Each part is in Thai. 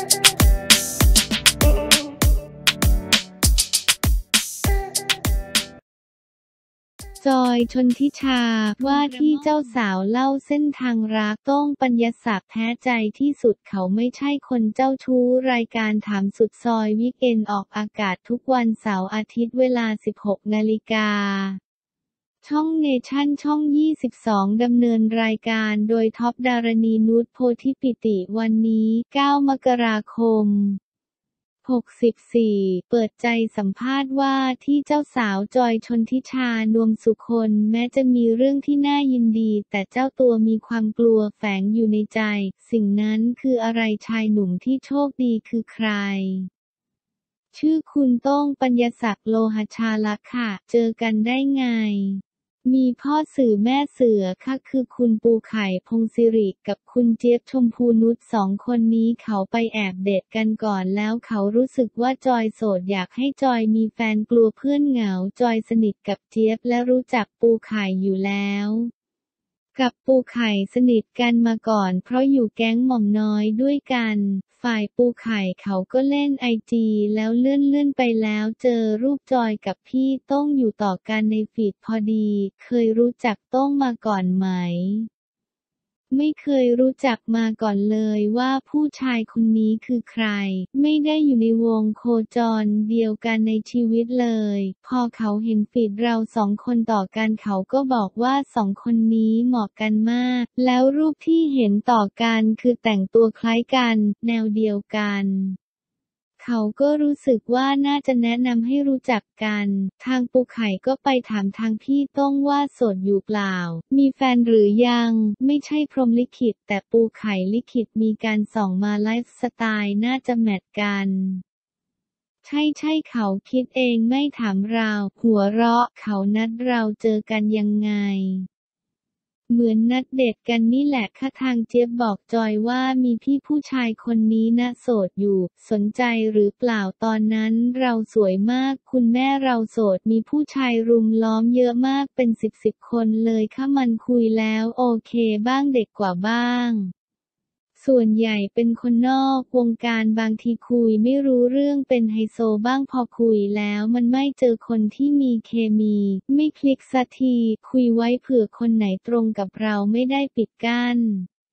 จอย ชนทิชา ว่าที่เจ้าสาวเล่าเส้นทางรัก โต้ง ปัญญศักดิ์แพ้ใจที่สุดเขาไม่ใช่คนเจ้าชู้รายการถามสุดซอยวีคเอนด์ออกอากาศทุกวันเสาร์อาทิตย์เวลา 16 นาฬิกา ช่องเนชั่นช่อง 22 ดำเนินรายการโดยท็อป ดารณีนุช โพธิปิติ วันนี้ 9 มกราคม 64 เปิดใจสัมภาษณ์ว่าที่เจ้าสาวจอย ชนทิชา นวมสุคน แม้จะมีเรื่องที่น่ายินดีแต่เจ้าตัวมีความกลัวแฝงอยู่ในใจ สิ่งนั้นคืออะไรชายหนุ่มที่โชคดีคือใคร ชื่อคุณโต้ง ปัญญศักดิ์ โลหชาลักษณ์ค่ะ เจอกันได้ไง มีพ่อสื่อแม่เสือค่ะคือคุณปูไข่ พงษ์สิริ กับคุณเจี๊ยบ ชมพูนุช สองคนนี้เขาไปแอบเดทกันก่อนแล้วเขารู้สึกว่าจอยโสดอยากให้จอยมีแฟนกลัวเพื่อนเหงาจอยสนิทกับเจี๊ยบและรู้จักปูไข่อยู่แล้วกับปูไข่สนิทกันมาก่อนเพราะอยู่แก๊งหม่อมน้อยด้วยกันฝ่ายปูไข่เขาก็เล่นไอจีแล้วเลื่อนไปแล้วเจอรูปจอยกับพี่โต้งอยู่ต่อกันในฟีดพอดีเคยรู้จักโต้งมาก่อนไหมไม่เคยรู้จักมาก่อนเลยว่าผู้ชายคนนี้คือใครไม่ได้อยู่ในวงโคจรเดียวกันในชีวิตเลยพอเขาเห็นฟีดเราสองคนต่อกันเขาก็บอกว่าสองคนนี้เหมาะกันมากแล้วรูปที่เห็นต่อกันคือแต่งตัวคล้ายกันแนวเดียวกันเขาก็รู้สึกว่าน่าจะแนะนำให้รู้จักกันทางปูไข่ก็ไปถามทางพี่โต้งว่าโสดอยู่เปล่ามีแฟนหรือยังไม่ใช่พรหมลิขิตแต่ปูไข่ลิขิตมีการส่องมาไลฟ์สไตล์น่าจะแมทกันใช่เขาคิดเองไม่ถามเราหัวเราะเขานัดเราเจอกันยังไงเหมือนนัดเดทกันนี่แหละค่ะทางเจี๊ยบบอกจอยว่ามีพี่ผู้ชายคนนี้นะโสดอยู่สนใจหรือเปล่าตอนนั้นเราสวยมากคุณแม่เราโสดมีผู้ชายรุมล้อมเยอะมากเป็นสิบคนเลยค่ะมันคุยแล้วโอเคบ้างเด็กกว่าบ้างส่วนใหญ่เป็นคนนอกวงการบางทีคุยไม่รู้เรื่องเป็นไฮโซบ้างพอคุยแล้วมันไม่เจอคนที่มีเคมีไม่คลิกสักทีคุยไว้เผื่อคนไหนตรงกับเราไม่ได้ปิดกั้น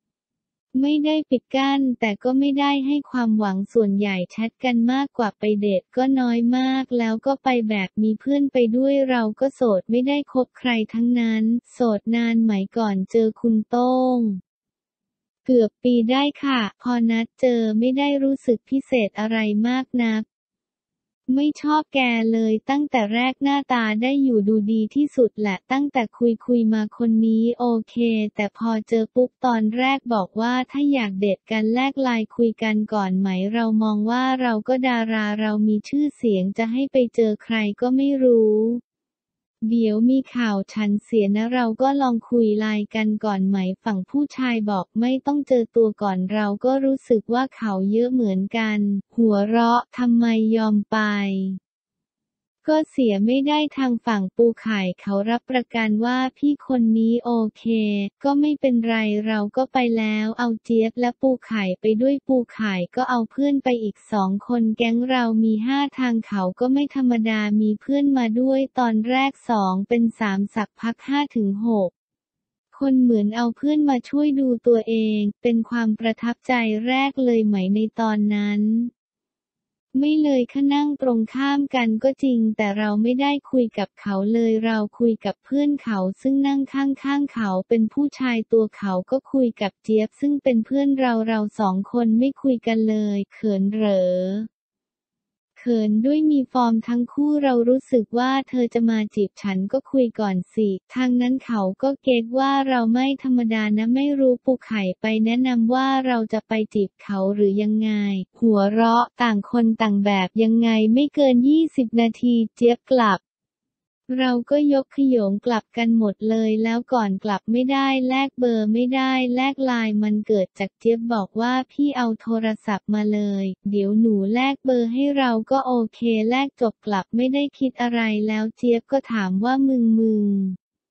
แต่ก็ไม่ได้ให้ความหวังส่วนใหญ่แชทกันมากกว่าไปเดทก็น้อยมากแล้วก็ไปแบบมีเพื่อนไปด้วยเราก็โสดไม่ได้คบใครทั้งนั้นโสดนานไหมก่อนเจอคุณโต้งเกือบปีได้ค่ะพอนัดเจอไม่ได้รู้สึกพิเศษอะไรมากนักไม่ชอบแกเลยตั้งแต่แรกหน้าตาได้อยู่ดูดีที่สุดแหละตั้งแต่คุยมาคนนี้โอเคแต่พอเจอปุ๊บตอนแรกบอกว่าถ้าอยากเดทกันแลกไลน์คุยกันก่อนไหมเรามองว่าเราก็ดาราเรามีชื่อเสียงจะให้ไปเจอใครก็ไม่รู้เดี๋ยวมีข่าวฉันเสียนะเราก็ลองคุยไลน์กันก่อนไหมฝั่งผู้ชายบอกไม่ต้องเจอตัวก่อนเราก็รู้สึกว่าเขาเยอะเหมือนกันหัวเราะทำไมยอมไปก็เสียไม่ได้ทางฝั่งปูไข่เขารับประกันว่าพี่คนนี้โอเคก็ไม่เป็นไรเราก็ไปแล้วเอาเจี๊ยบและปูไข่ไปด้วยปูไข่ก็เอาเพื่อนไปอีก2 คนแก๊งเรามี5ทางเขาก็ไม่ธรรมดามีเพื่อนมาด้วยตอนแรก2เป็น3สักพัก5-6คนเหมือนเอาเพื่อนมาช่วยดูตัวเองเป็นความประทับใจแรกเลยไหมในตอนนั้นไม่เลยค่ะนั่งตรงข้ามกันก็จริงแต่เราไม่ได้คุยกับเขาเลยเราคุยกับเพื่อนเขาซึ่งนั่งข้างเขาเป็นผู้ชายตัวเขาก็คุยกับเจี๊ยบซึ่งเป็นเพื่อนเรา2 คนไม่คุยกันเลยเขินเหรอเขินด้วยมีฟอร์มทั้งคู่เรารู้สึกว่าเธอจะมาจีบฉันก็คุยก่อนสิทางนั้นเขาก็เก็ตว่าเราไม่ธรรมดานะไม่รู้ปูไข่ไปแนะนำว่าเราจะไปจีบเขาหรือยังไงหัวเราะต่างคนต่างแบบยังไงไม่เกิน20 นาทีเจี๊ยบกลับเราก็ยกขโยงกลับกันหมดเลยแล้วก่อนกลับไม่ได้แลกเบอร์ไม่ได้แลกไลน์มันเกิดจากเจี๊ยบบอกว่าพี่เอาโทรศัพท์มาเลยเดี๋ยวหนูแลกเบอร์ให้เราก็โอเคแลกจบกลับไม่ได้คิดอะไรแล้วเจี๊ยบก็ถามว่ามึง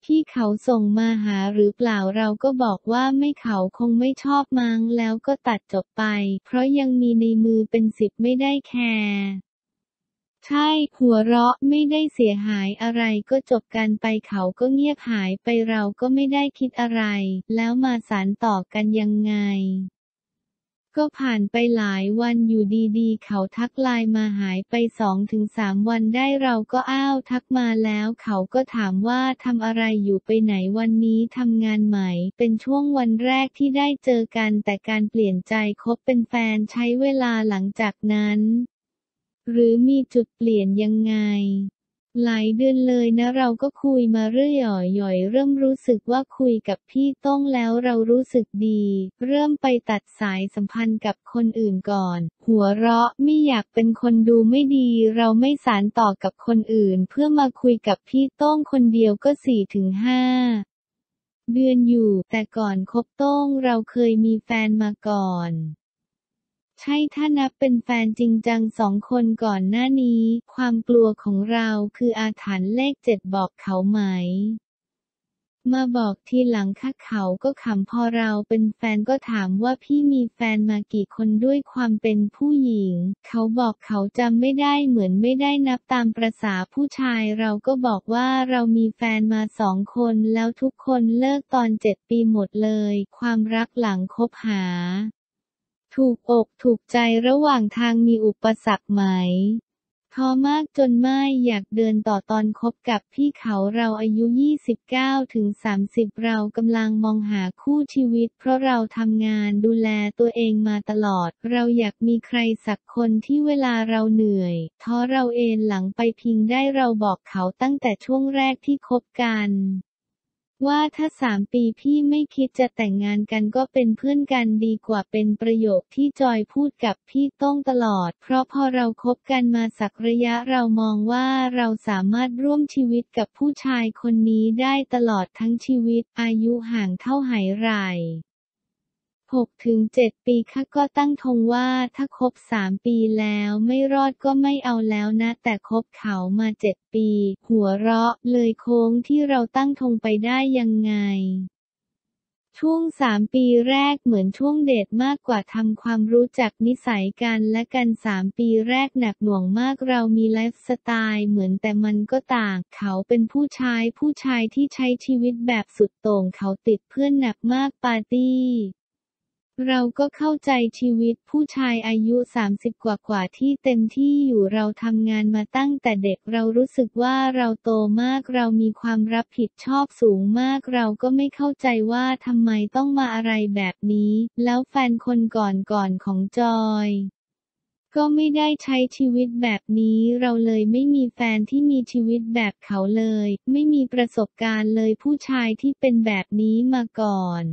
พี่เขาส่งมาหาหรือเปล่าเราก็บอกว่าไม่เขาคงไม่ชอบมั้งแล้วก็ตัดจบไปเพราะยังมีในมือเป็น10ไม่ได้แคร์ใช่หัวเราะไม่ได้เสียหายอะไรก็จบกันไปเขาก็เงียบหายไปเราก็ไม่ได้คิดอะไรแล้วมาสานต่อกันยังไงก็ผ่านไปหลายวันอยู่ดีๆเขาทักไลน์มาหายไป2-3วันได้เราก็อ้าวทักมาแล้วเขาก็ถามว่าทำอะไรอยู่ไปไหนวันนี้ทำงานไหมเป็นช่วงวันแรกที่ได้เจอกันแต่การเปลี่ยนใจคบเป็นแฟนใช้เวลาหลังจากนั้นหรือมีจุดเปลี่ยนยังไงหลายเดือนเลยนะเราก็คุยมาเรื่อยหย่อยเริ่มรู้สึกว่าคุยกับพี่ต้องแล้วเรารู้สึกดีเริ่มไปตัดสายสัมพันธ์กับคนอื่นก่อนหัวเราะไม่อยากเป็นคนดูไม่ดีเราไม่สานต่อกับคนอื่นเพื่อมาคุยกับพี่โต้งคนเดียวก็4-5 เดือนอยู่แต่ก่อนคบโต้งเราเคยมีแฟนมาก่อนใช่ถ้านับเป็นแฟนจริงจัง2 คนก่อนหน้านี้ความกลัวของเราคืออาถรรพ์เลข7บอกเขาไหมมาบอกทีหลังค่ะเขาก็ขำพอเราเป็นแฟนก็ถามว่าพี่มีแฟนมากี่คนด้วยความเป็นผู้หญิงเขาบอกเขาจำไม่ได้เหมือนไม่ได้นับตามประสาผู้ชายเราก็บอกว่าเรามีแฟนมา2 คนแล้วทุกคนเลิกตอน7 ปีหมดเลยความรักหลังคบหาถูกอกถูกใจระหว่างทางมีอุปสรรคไหมท้อมากจนไม่อยากเดินต่อตอนคบกับพี่เขาเราอายุ29-30เรากำลังมองหาคู่ชีวิตเพราะเราทำงานดูแลตัวเองมาตลอดเราอยากมีใครสักคนที่เวลาเราเหนื่อยท้อเราเอนหลังไปพิงได้เราบอกเขาตั้งแต่ช่วงแรกที่คบกันว่าถ้า3 ปีพี่ไม่คิดจะแต่งงานกันก็เป็นเพื่อนกันดีกว่าเป็นประโยคที่จอยพูดกับพี่โต้งตลอดเพราะพอเราคบกันมาสักระยะเรามองว่าเราสามารถร่วมชีวิตกับผู้ชายคนนี้ได้ตลอดทั้งชีวิตอายุห่างเท่าไหร่6-7 ปีค่ะก็ตั้งธงว่าถ้าคบ3 ปีแล้วไม่รอดก็ไม่เอาแล้วนะแต่คบเขามา7 ปีหัวเราะเลยโค้งที่เราตั้งธงไปได้ยังไงช่วง3 ปีแรกเหมือนช่วงเดทมากกว่าทำความรู้จักนิสัยกันและกัน3 ปีแรกหนักหน่วงมากเรามีไลฟ์สไตล์เหมือนแต่มันก็ต่างเขาเป็นผู้ชายที่ใช้ชีวิตแบบสุดโต่งเขาติดเพื่อนหนักมากปาร์ตี้เราก็เข้าใจชีวิตผู้ชายอายุ30กว่าที่เต็มที่อยู่เราทำงานมาตั้งแต่เด็กเรารู้สึกว่าเราโตมากเรามีความรับผิดชอบสูงมากเราก็ไม่เข้าใจว่าทำไมต้องมาอะไรแบบนี้แล้วแฟนคนก่อนของจอยก็ไม่ได้ใช้ชีวิตแบบนี้เราเลยไม่มีแฟนที่มีชีวิตแบบเขาเลยไม่มีประสบการณ์เลยผู้ชายที่เป็นแบบนี้มาก่อน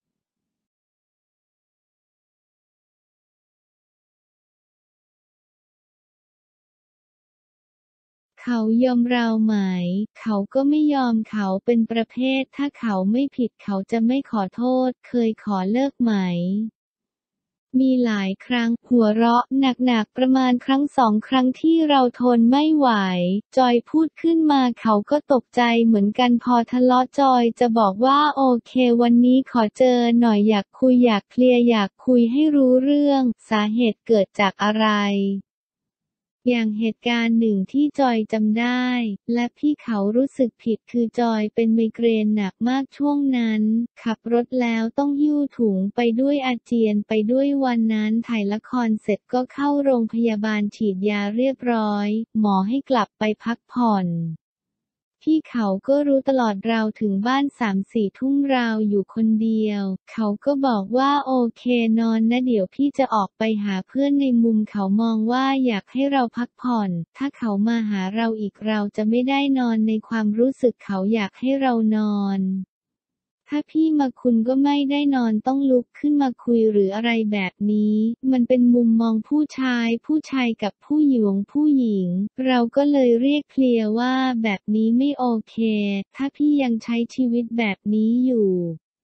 เขายอมเราไหมเขาก็ไม่ยอมเขาเป็นประเภทถ้าเขาไม่ผิดเขาจะไม่ขอโทษเคยขอเลิกไหมมีหลายครั้งหัวเราะหนักๆประมาณ1-2 ครั้งที่เราทนไม่ไหวจอยพูดขึ้นมาเขาก็ตกใจเหมือนกันพอทะเลาะจอยจะบอกว่าโอเควันนี้ขอเจอหน่อยอยากคุยอยากเคลียร์อยากคุยให้รู้เรื่องสาเหตุเกิดจากอะไรอย่างเหตุการณ์หนึ่งที่จอยจำได้และพี่เขารู้สึกผิดคือจอยเป็นไมเกรนหนักมากช่วงนั้นขับรถแล้วต้องหิ้วถุงไปด้วยอาเจียนไปด้วยวันนั้นถ่ายละครเสร็จก็เข้าโรงพยาบาลฉีดยาเรียบร้อยหมอให้กลับไปพักผ่อนพี่เขาก็รู้ตลอดเราถึงบ้าน3-4 ทุ่มเราอยู่คนเดียวเขาก็บอกว่าโอเคนอนนะเดี๋ยวพี่จะออกไปหาเพื่อนในมุมเขามองว่าอยากให้เราพักผ่อนถ้าเขามาหาเราอีกเราจะไม่ได้นอนในความรู้สึกเขาอยากให้เรานอนถ้าพี่มาคุณก็ไม่ได้นอนต้องลุกขึ้นมาคุยหรืออะไรแบบนี้มันเป็นมุมมองผู้ชายกับผู้หญิงเราก็เลยเรียกเคลียร์ว่าแบบนี้ไม่โอเคถ้าพี่ยังใช้ชีวิตแบบนี้อยู่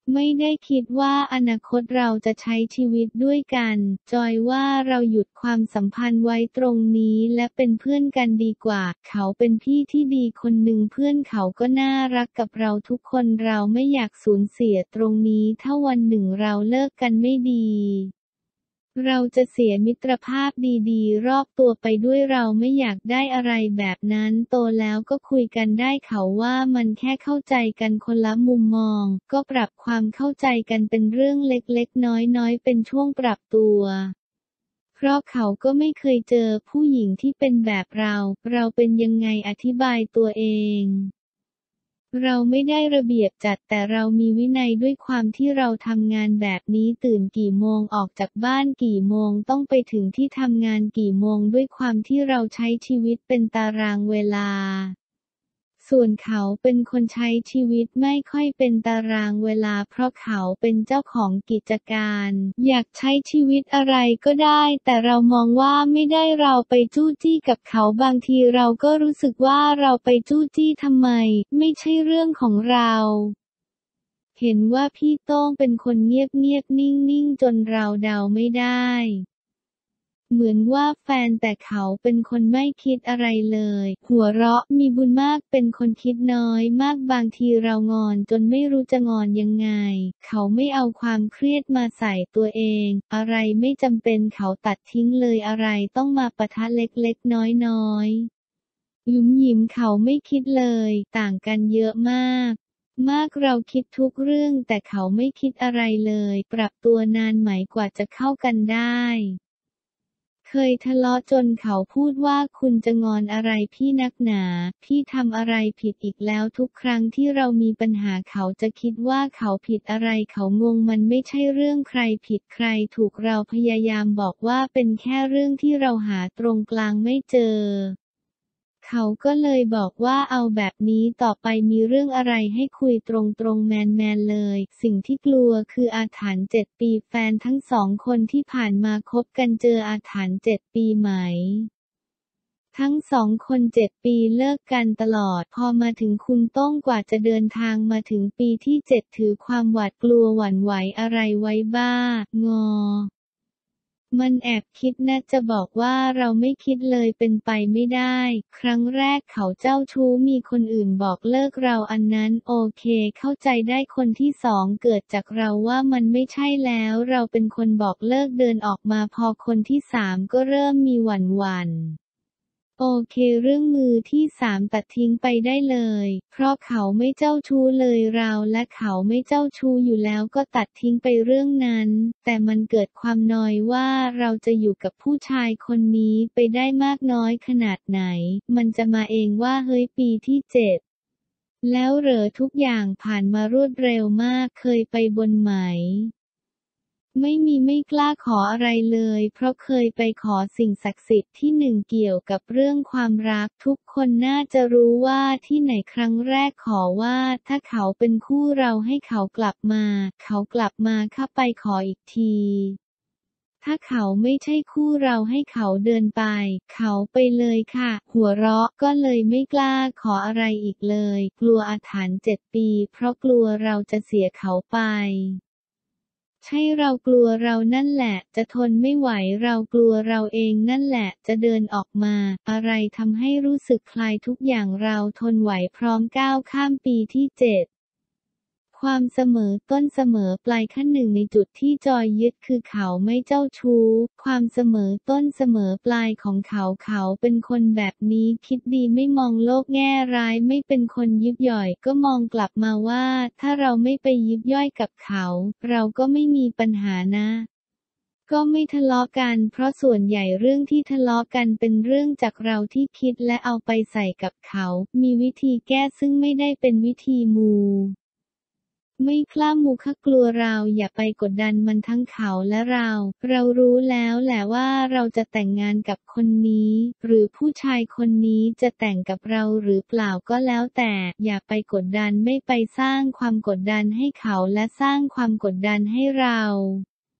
ไม่ได้คิดว่าอนาคตเราจะใช้ชีวิตด้วยกัน จอยว่าเราหยุดความสัมพันธ์ไว้ตรงนี้และเป็นเพื่อนกันดีกว่า เขาเป็นพี่ที่ดีคนหนึ่งเพื่อนเขาก็น่ารักกับเราทุกคนเราไม่อยากสูญเสียตรงนี้ถ้าวันหนึ่งเราเลิกกันไม่ดีเราจะเสียมิตรภาพดีๆรอบตัวไปด้วยเราไม่อยากได้อะไรแบบนั้นโตแล้วก็คุยกันได้เขาว่ามันแค่เข้าใจกันคนละมุมมองก็ปรับความเข้าใจกันเป็นเรื่องเล็กๆน้อยๆเป็นช่วงปรับตัวเพราะเขาก็ไม่เคยเจอผู้หญิงที่เป็นแบบเราเป็นยังไงอธิบายตัวเองเราไม่ได้ระเบียบจัดแต่เรามีวินัยด้วยความที่เราทำงานแบบนี้ตื่นกี่โมงออกจากบ้านกี่โมงต้องไปถึงที่ทำงานกี่โมงด้วยความที่เราใช้ชีวิตเป็นตารางเวลาส่วนเขาเป็นคนใช้ชีวิตไม่ค่อยเป็นตารางเวลาเพราะเขาเป็นเจ้าของกิจการอยากใช้ชีวิตอะไรก็ได้แต่เรามองว่าไม่ได้เราไปจู้จี้กับเขาบางทีเราก็รู้สึกว่าเราไปจู้จี้ทำไมไม่ใช่เรื่องของเราเห็นว่าพี่โต้งเป็นคนเงียบๆนิ่งๆจนเราเดาไม่ได้เหมือนว่าแฟนแต่เขาเป็นคนไม่คิดอะไรเลยหัวเราะมีบุญมากเป็นคนคิดน้อยมากบางทีเรางอนจนไม่รู้จะงอนยังไงเขาไม่เอาความเครียดมาใส่ตัวเองอะไรไม่จำเป็นเขาตัดทิ้งเลยอะไรต้องมาปะทะเล็กๆน้อยๆหยุมหยิมเขาไม่คิดเลยต่างกันเยอะมากเราคิดทุกเรื่องแต่เขาไม่คิดอะไรเลยปรับตัวนานไหมกว่าจะเข้ากันได้เคยทะเลาะจนเขาพูดว่าคุณจะงอนอะไรพี่นักหนาพี่ทำอะไรผิดอีกแล้วทุกครั้งที่เรามีปัญหาเขาจะคิดว่าเขาผิดอะไรเขางงมันไม่ใช่เรื่องใครผิดใครถูกเราพยายามบอกว่าเป็นแค่เรื่องที่เราหาตรงกลางไม่เจอเขาก็เลยบอกว่าเอาแบบนี้ต่อไปมีเรื่องอะไรให้คุยตรงๆแมนๆเลยสิ่งที่กลัวคืออาถรรพ์7 ปีแฟนทั้งสองคนที่ผ่านมาคบกันเจออาถรรพ์7 ปีไหมทั้งสองคน7 ปีเลิกกันตลอดพอมาถึงคุณโต้งกว่าจะเดินทางมาถึงปีที่7ถือความหวาดกลัวหวั่นไหวอะไรไว้บ้างอ มันแอบคิดนะจะบอกว่าเราไม่คิดเลยเป็นไปไม่ได้ ครั้งแรกเขาเจ้าชู้มีคนอื่นบอกเลิกเราอันนั้นโอเคเข้าใจได้คนที่สองเกิดจากเราว่ามันไม่ใช่แล้วเราเป็นคนบอกเลิกเดินออกมาพอคนที่สามก็เริ่มมีหวั่นโอเคเรื่องมือที่สามตัดทิ้งไปได้เลยเพราะเขาไม่เจ้าชู้เลยเราและเขาไม่เจ้าชู้อยู่แล้วก็ตัดทิ้งไปเรื่องนั้นแต่มันเกิดความนอยว่าเราจะอยู่กับผู้ชายคนนี้ไปได้มากน้อยขนาดไหนมันจะมาเองว่าเฮ้ยปีที่7แล้วเหรอทุกอย่างผ่านมารวดเร็วมากเคยไปบนไหม ไม่มีไม่กล้าขออะไรเลยเพราะเคยไปขอสิ่งศักดิ์สิทธิ์ที่หนึ่งเกี่ยวกับเรื่องความรักทุกคนน่าจะรู้ว่าที่ไหนครั้งแรกขอว่าถ้าเขาเป็นคู่เราให้เขากลับมาเขากลับมาข้าไปขออีกทีถ้าเขาไม่ใช่คู่เราให้เขาเดินไปเขาไปเลยค่ะหัวเราะก็เลยไม่กล้าขออะไรอีกเลยกลัวอาถรรพ์7 ปีเพราะกลัวเราจะเสียเขาไป ใช่เรากลัวเรานั่นแหละจะทนไม่ไหวเรากลัวเราเองนั่นแหละจะเดินออกมาอะไรทำให้รู้สึกคลายทุกอย่างเราทนไหวพร้อมก้าวข้ามปีที่7ความเสมอต้นเสมอปลายขั้นหนึ่งในจุดที่จอยยึดคือเขาไม่เจ้าชู้ความเสมอต้นเสมอปลายของเขาเป็นคนแบบนี้คิดดีไม่มองโลกแง่ร้ายไม่เป็นคนยิบย่อยก็มองกลับมาว่าถ้าเราไม่ไปยิบย่อยกับเขาเราก็ไม่มีปัญหานะก็ไม่ทะเลาะกันเพราะส่วนใหญ่เรื่องที่ทะเลาะกันเป็นเรื่องจากเราที่คิดและเอาไปใส่กับเขามีวิธีแก้ซึ่งไม่ได้เป็นวิธีมูไม่กล้ามูค่ะกลัวเราอย่าไปกดดันมันทั้งเขาและเรารู้แล้วแหละว่าเราจะแต่งงานกับคนนี้หรือผู้ชายคนนี้จะแต่งกับเราหรือเปล่าก็แล้วแต่อย่าไปกดดันไม่ไปสร้างความกดดันให้เขาและสร้างความกดดันให้เรา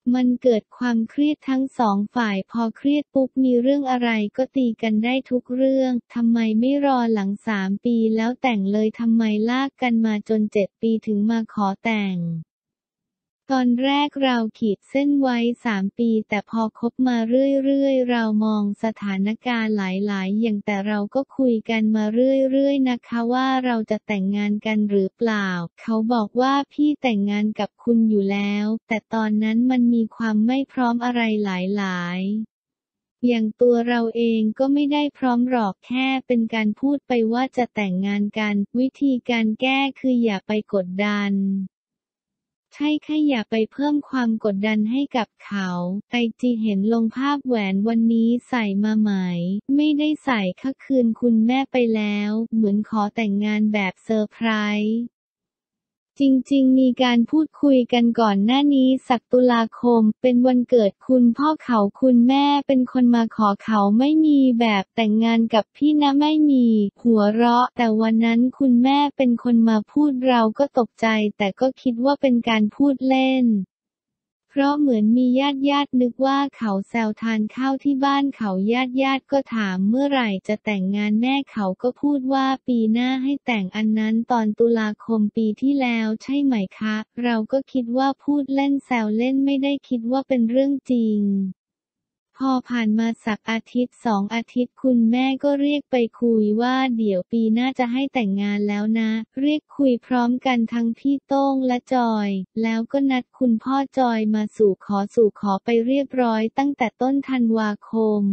มันเกิดความเครียดทั้งสองฝ่ายพอเครียดปุ๊บมีเรื่องอะไรก็ตีกันได้ทุกเรื่องทำไมไม่รอหลัง3 ปีแล้วแต่งเลยทำไมลากกันมาจน7 ปีถึงมาขอแต่งตอนแรกเราขีดเส้นไว้3 ปีแต่พอคบมาเรื่อยๆเรามองสถานการณ์หลายๆอย่างแต่เราก็คุยกันมาเรื่อยๆนะคะว่าเราจะแต่งงานกันหรือเปล่าเขาบอกว่าพี่แต่งงานกับคุณอยู่แล้วแต่ตอนนั้นมันมีความไม่พร้อมอะไรหลายๆอย่างตัวเราเองก็ไม่ได้พร้อมหรอกแค่เป็นการพูดไปว่าจะแต่งงานกันวิธีการแก้คืออย่าไปกดดันใช่แค่อย่าไปเพิ่มความกดดันให้กับเขาไอจีเห็นลงภาพแหวนวันนี้ใส่มาไหมไม่ได้ใส่ค่ะคืนคุณแม่ไปแล้วเหมือนขอแต่งงานแบบเซอร์ไพรส์จริงๆมีการพูดคุยกันก่อนหน้านี้สักตุลาคมเป็นวันเกิดคุณพ่อเขาคุณแม่เป็นคนมาขอเขาไม่มีแบบแต่งงานกับพี่นะไม่มีหัวเราะแต่วันนั้นคุณแม่เป็นคนมาพูดเราก็ตกใจแต่ก็คิดว่าเป็นการพูดเล่นเพราะเหมือนมีญาตินึกว่าเขาแซวทานข้าวที่บ้านเขาญาติก็ถามเมื่อไหร่จะแต่งงานแม่เขาก็พูดว่าปีหน้าให้แต่งอันนั้นตอนตุลาคมปีที่แล้วใช่ไหมคะเราก็คิดว่าพูดเล่นแซวเล่นไม่ได้คิดว่าเป็นเรื่องจริงพอผ่านมาสักอาทิตย์2 อาทิตย์คุณแม่ก็เรียกไปคุยว่าเดี๋ยวปีหน้าจะให้แต่งงานแล้วนะเรียกคุยพร้อมกันทั้งพี่โต้งและจอยแล้วก็นัดคุณพ่อจอยมาสู่ขอไปเรียบร้อยตั้งแต่ต้นธันวาคม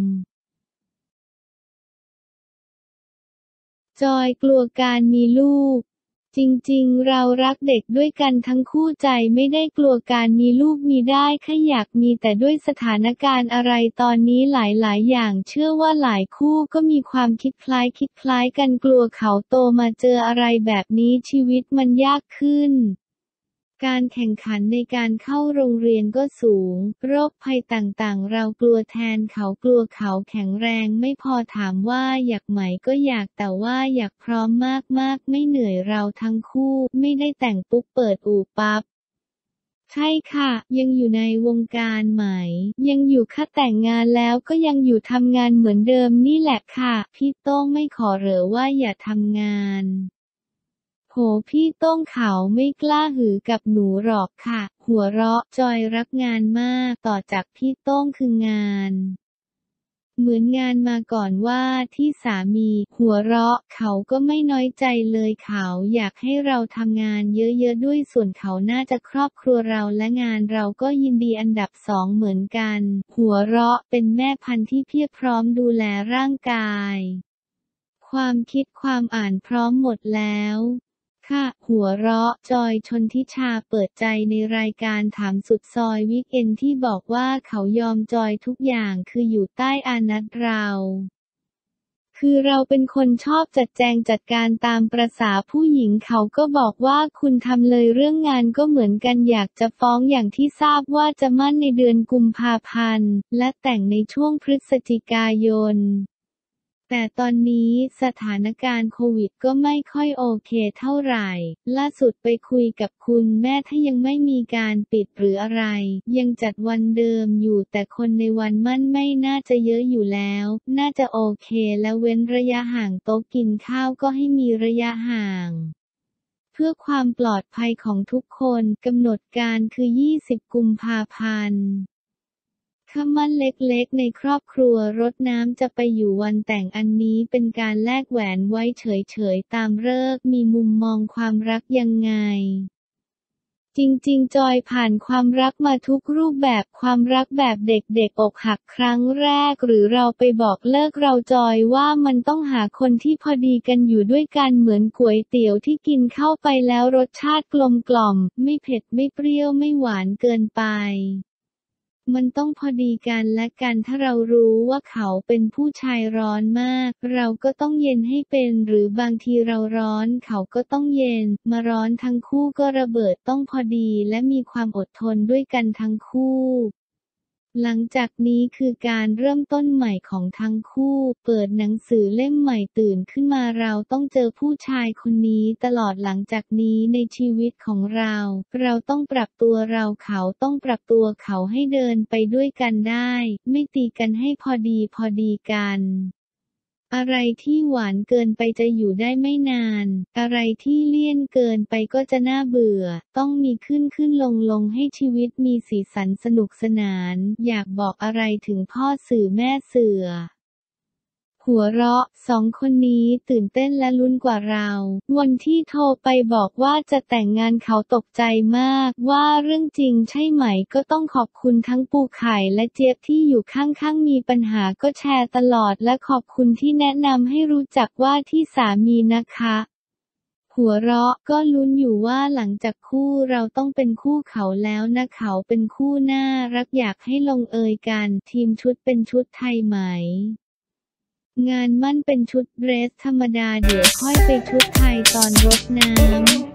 จอยกลัวการมีลูก จริงๆเรารักเด็กด้วยกันทั้งคู่ใจไม่ได้กลัวการมีลูกมีได้แค่อยากมีแต่ด้วยสถานการณ์อะไรตอนนี้หลายๆอย่างเชื่อว่าหลายคู่ก็มีความคิดคล้ายกันกลัวเขาโตมาเจออะไรแบบนี้ชีวิตมันยากขึ้น การแข่งขันในการเข้าโรงเรียนก็สูง โรคภัยต่างๆเรากลัวแทนเขากลัวเขาแข็งแรงไม่พอถามว่าอยากไหมก็อยากแต่ว่าอยากพร้อมมากๆไม่เหนื่อยเราทั้งคู่ไม่ได้แต่งปุ๊บเปิดอู่ปั๊บ ใช่ค่ะยังอยู่ในวงการไหมยังอยู่ค่ะแต่งงานแล้วก็ยังอยู่ทำงานเหมือนเดิมนี่แหละค่ะพี่โต้งไม่ขอเหรอว่าอย่าทำงานโหพี่โต้งเขาไม่กล้าหือกับหนูหรอกค่ะหัวเราะจอยรักงานมากต่อจากพี่โต้งคืองานเหมือนงานมาก่อนว่าที่สามีหัวเราะเขาก็ไม่น้อยใจเลยเขาอยากให้เราทำงานเยอะๆด้วยส่วนเขาน่าจะครอบครัวเราและงานเราก็ยินดีอันดับ2เหมือนกันหัวเราะเป็นแม่พันธุ์ที่เพียบพร้อมดูแลร่างกายความคิดความอ่านพร้อมหมดแล้วค่ะหัวเราะจอยชนทิชาเปิดใจในรายการถามสุดซอยวีคเอนด์ที่บอกว่าเขายอมจอยทุกอย่างคืออยู่ใต้อานัตเราคือเราเป็นคนชอบจัดแจงจัดการตามประสาผู้หญิงเขาก็บอกว่าคุณทำเลยเรื่องงานก็เหมือนกันอยากจะฟ้องอย่างที่ทราบว่าจะมั่นในเดือนกุมภาพันธ์และแต่งในช่วงพฤศจิกายนแต่ตอนนี้สถานการณ์โควิดก็ไม่ค่อยโอเคเท่าไหร่ล่าสุดไปคุยกับคุณแม่ถ้ายังไม่มีการปิดหรืออะไรยังจัดวันเดิมอยู่แต่คนในวันมั่นไม่น่าจะเยอะอยู่แล้วน่าจะโอเคและเว้นระยะห่างโต๊ะกินข้าวก็ให้มีระยะห่างเพื่อความปลอดภัยของทุกคนกำหนดการคือ20กุมภาพันธ์ข้ามั่นเล็กๆในครอบครัวรดน้ำจะไปอยู่วันแต่งอันนี้เป็นการแลกแหวนไว้เฉยๆตามฤกษ์มีมุมมองความรักยังไงจริงๆจอยผ่านความรักมาทุกรูปแบบความรักแบบเด็กๆอกหักครั้งแรกหรือเราไปบอกเลิกเราจอยว่ามันต้องหาคนที่พอดีกันอยู่ด้วยกันเหมือนก๋วยเตี๋ยวที่กินเข้าไปแล้วรสชาติกลมกล่อมไม่เผ็ดไม่เปรี้ยวไม่หวานเกินไปมันต้องพอดีกันและกันถ้าเรารู้ว่าเขาเป็นผู้ชายร้อนมากเราก็ต้องเย็นให้เป็นหรือบางทีเราร้อนเขาก็ต้องเย็นมาร้อนทั้งคู่ก็ระเบิดต้องพอดีและมีความอดทนด้วยกันทั้งคู่หลังจากนี้คือการเริ่มต้นใหม่ของทั้งคู่เปิดหนังสือเล่มใหม่ตื่นขึ้นมาเราต้องเจอผู้ชายคนนี้ตลอดหลังจากนี้ในชีวิตของเราต้องปรับตัวเขาต้องปรับตัวเขาให้เดินไปด้วยกันได้ไม่ตีกันให้พอดีกันอะไรที่หวานเกินไปจะอยู่ได้ไม่นานอะไรที่เลี่ยนเกินไปก็จะน่าเบื่อต้องมีขึ้นลงให้ชีวิตมีสีสันสนุกสนานอยากบอกอะไรถึงพ่อเสือแม่เสือหัวเราะสองคนนี้ตื่นเต้นและลุ้นกว่าเราวันที่โทรไปบอกว่าจะแต่งงานเขาตกใจมากว่าเรื่องจริงใช่ไหมก็ต้องขอบคุณทั้งปูไข่และเจี๊ยบที่อยู่ข้างๆมีปัญหาก็แชร์ตลอดและขอบคุณที่แนะนำให้รู้จักว่าที่สามีนะคะหัวเราะก็ลุ้นอยู่ว่าหลังจากคู่เราต้องเป็นคู่เขาแล้วนะเขาเป็นคู่น่ารักอยากให้ลงเอยกันทีมชุดเป็นชุดไทยไหมงานมั่นเป็นชุดเดรสธรรมดาเดี๋ยวค่อยไปชุดไทยตอนรดน้ำ